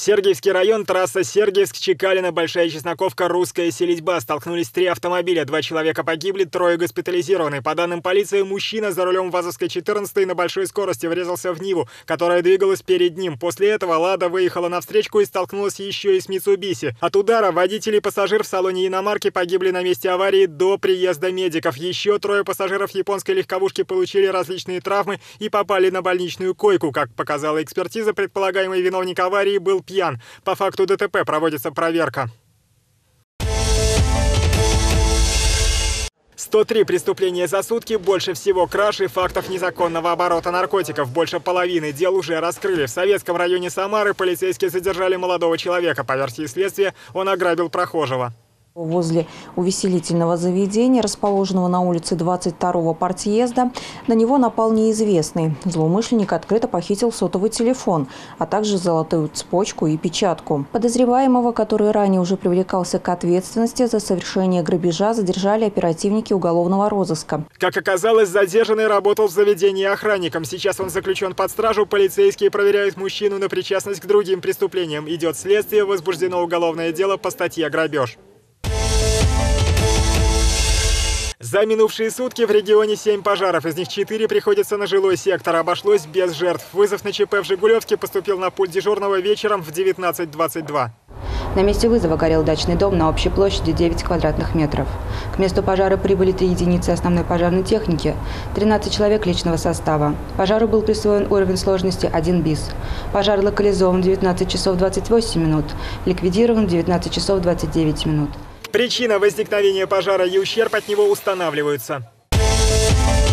Сергиевский район, трасса Сергиевск-Чекалино, Большая Чесноковка, Русская селитьба. Столкнулись 3 автомобиля. 2 человека погибли, 3 госпитализированы. По данным полиции, мужчина за рулем ВАЗовской 14 на большой скорости врезался в Ниву, которая двигалась перед ним. После этого «Лада» выехала навстречу и столкнулась еще и с «Митсубиси». От удара водитель и пассажир в салоне иномарки погибли на месте аварии до приезда медиков. Еще 3 пассажиров японской легковушки получили различные травмы и попали на больничную койку. Как показала экспертиза, предполагаемый виновник аварии был пьян. По факту ДТП проводится проверка. 103 преступления за сутки, больше всего краж и фактов незаконного оборота наркотиков. Больше половины дел уже раскрыли. В Советском районе Самары полицейские задержали молодого человека. По версии следствия, он ограбил прохожего. Возле увеселительного заведения, расположенного на улице 22-го партъезда, на него напал неизвестный. Злоумышленник открыто похитил сотовый телефон, а также золотую цепочку и печатку. Подозреваемого, который ранее уже привлекался к ответственности за совершение грабежа, задержали оперативники уголовного розыска. Как оказалось, задержанный работал в заведении охранником. Сейчас он заключен под стражу. Полицейские проверяют мужчину на причастность к другим преступлениям. Идет следствие, возбуждено уголовное дело по статье «Грабеж». За минувшие сутки в регионе 7 пожаров, из них 4 приходятся на жилой сектор. Обошлось без жертв. Вызов на ЧП в Жигулевске поступил на пульт дежурного вечером в 19:22. На месте вызова горел дачный дом на общей площади 9 квадратных метров. К месту пожара прибыли 3 единицы основной пожарной техники, 13 человек личного состава. Пожару был присвоен уровень сложности 1 БИС. Пожар локализован в 19 часов 28 минут, ликвидирован в 19 часов 29 минут. Причина возникновения пожара и ущерб от него устанавливаются.